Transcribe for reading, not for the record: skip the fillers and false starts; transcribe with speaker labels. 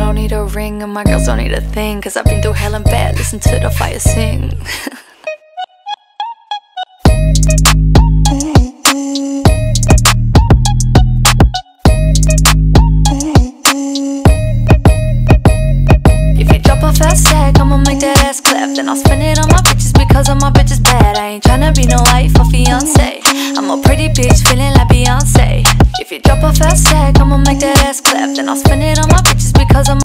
Speaker 1: don't need a ring and my girls don't need a thing, cause I've been through hell and back, listen to the fire sing. If you drop a fast stack, I'ma make that ass clap. Then I'll spend it on my bitches because all my bitches bad. I ain't tryna be no wife or fiance, I'm a pretty bitch feeling like Beyonce. If you drop a fast stack, I'ma make that ass clap. Then I'll spend it on my bitches because I'm